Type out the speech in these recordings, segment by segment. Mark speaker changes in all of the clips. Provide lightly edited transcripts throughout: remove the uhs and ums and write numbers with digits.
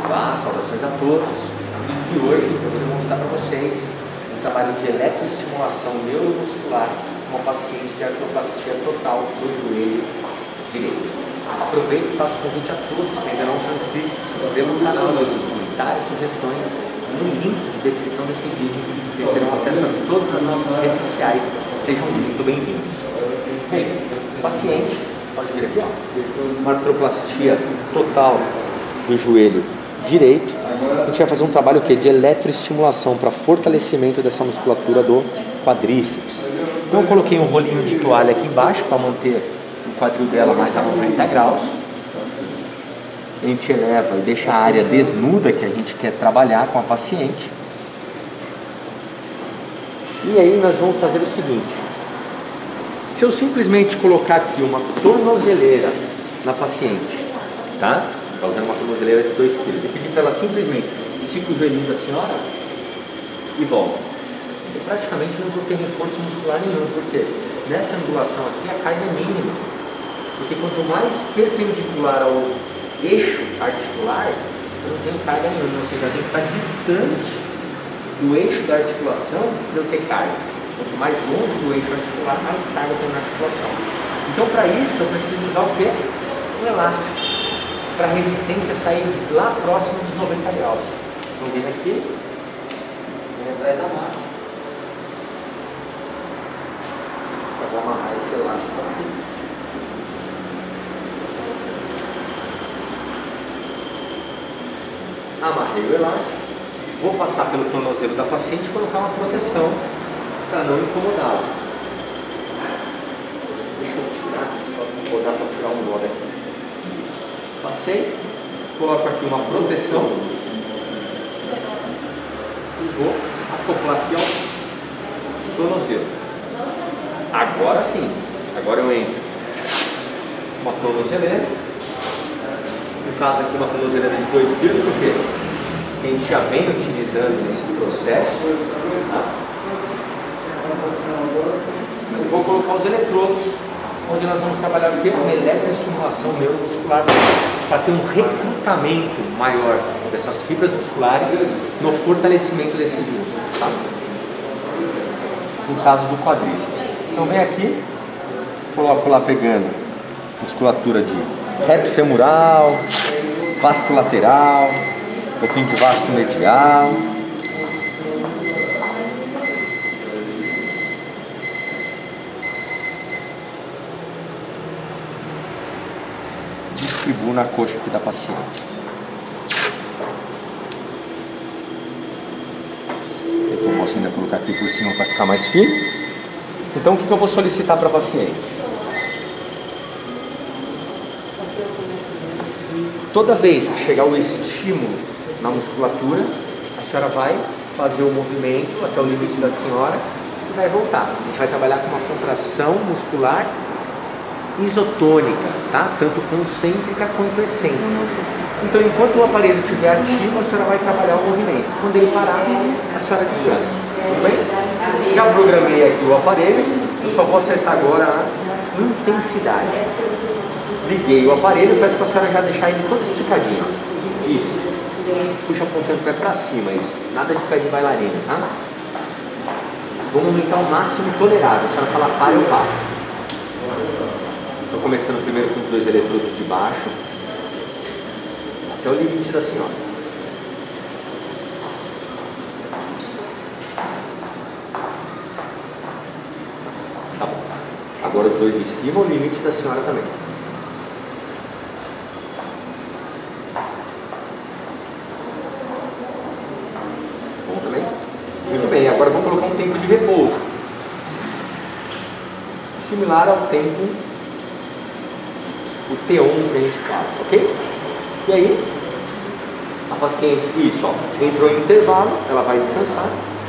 Speaker 1: Olá, saudações a todos. No vídeo de hoje eu vou demonstrar para vocês um trabalho de eletroestimulação neuromuscular com uma paciente de artroplastia total do joelho direito. Aproveito e faço convite a todos que ainda não são inscritos, que se inscrevam no canal, nos seus comentários, sugestões, no link de descrição desse vídeo. Vocês terão acesso a todas as nossas redes sociais. Sejam muito bem-vindos. Bem, o paciente, pode vir aqui, ó, uma artroplastia total do joelho direito. A gente vai fazer um trabalho o quê? De eletroestimulação para fortalecimento dessa musculatura do quadríceps. Então eu coloquei um rolinho de toalha aqui embaixo para manter o quadril dela mais a 90 graus. A gente eleva e deixa a área desnuda que a gente quer trabalhar com a paciente. E aí nós vamos fazer o seguinte: se eu simplesmente colocar aqui uma tornozeleira na paciente, tá? Está usando uma tornozeleira de 2 kg. Eu pedi para ela simplesmente estica o joelhinho da senhora e volta. Eu praticamente não vou ter reforço muscular nenhum, porque nessa angulação aqui a carga é mínima. Porque quanto mais perpendicular ao eixo articular, eu não tenho carga nenhuma. Ou seja, eu tenho que estar distante do eixo da articulação para eu ter carga. Quanto mais longe do eixo articular, mais carga eu tenho na articulação. Então, para isso, eu preciso usar o quê? Um elástico. Para a resistência sair lá próximo dos 90 graus. Então, vem aqui, vem atrás da máquina. Eu vou amarrar esse elástico aqui. Amarrei o elástico. Vou passar pelo tornozelo da paciente e colocar uma proteção para não incomodá-la. Deixa eu tirar, só vou dar para tirar um nó daqui. Isso. Passei, coloco aqui uma proteção e vou acoplar aqui ao tornozelo. Agora sim, agora eu entro uma tornozeleira. No caso aqui uma tornozeleira de 2 kg, porque a gente já vem utilizando nesse processo. Tá? Eu vou colocar os eletrodos, onde nós vamos trabalhar o quê? Uma eletroestimulação neuromuscular para ter um recrutamento maior dessas fibras musculares no fortalecimento desses músculos, tá? No caso do quadríceps. Então vem aqui, coloco lá pegando musculatura de reto femoral, vasto lateral, um pouquinho de vasto medial. Distribuo na coxa aqui da paciente. Eu posso ainda colocar aqui por cima para ficar mais firme. Então o que eu vou solicitar para a paciente? Toda vez que chegar o estímulo na musculatura, a senhora vai fazer o movimento até o limite da senhora e vai voltar. A gente vai trabalhar com uma contração muscular isotônica, tá? Tanto concêntrica quanto excêntrica. Então, enquanto o aparelho estiver ativo, a senhora vai trabalhar o movimento. Quando ele parar, a senhora descansa. Tudo bem? Já programei aqui o aparelho, eu só vou acertar agora a intensidade. Liguei o aparelho, peço para a senhora já deixar ele todo esticadinho. Isso. Puxa a pontinha do pé para cima, isso. Nada de pé de bailarina, tá? Vamos aumentar o máximo tolerável. A senhora fala para, eu paro. Estou começando primeiro com os 2 eletrodos de baixo, até o limite da senhora. Tá bom. Agora os 2 em cima, o limite da senhora também. Bom também? Muito bem, agora vamos colocar um tempo de repouso. Similar ao tempo, o T1 que a gente fala, ok? E aí, a paciente, isso, ó, entrou em intervalo, ela vai descansar.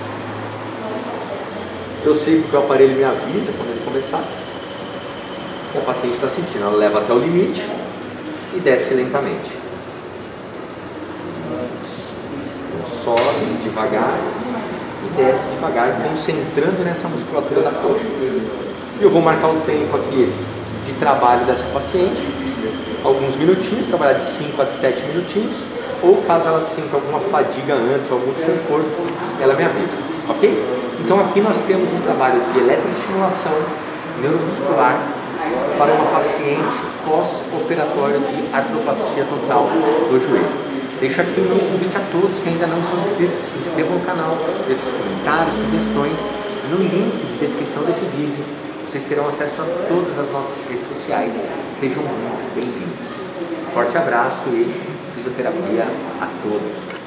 Speaker 1: Eu sei porque o aparelho me avisa quando ele começar. E a paciente está sentindo, ela leva até o limite e desce lentamente. Então, sobe devagar e desce devagar, concentrando nessa musculatura da coxa. E eu vou marcar o tempo aqui de trabalho dessa paciente, alguns minutinhos, trabalhar de 5 a 7 minutinhos, ou caso ela sinta alguma fadiga antes ou algum desconforto, ela me avisa, ok? Então aqui nós temos um trabalho de eletroestimulação neuromuscular para uma paciente pós-operatória de artroplastia total do joelho. Deixo aqui o meu convite a todos que ainda não são inscritos, que se inscrevam no canal, deixem seus comentários, sugestões. No link de descrição desse vídeo, vocês terão acesso a todas as nossas redes sociais. Sejam muito bem-vindos. Forte abraço e fisioterapia a todos.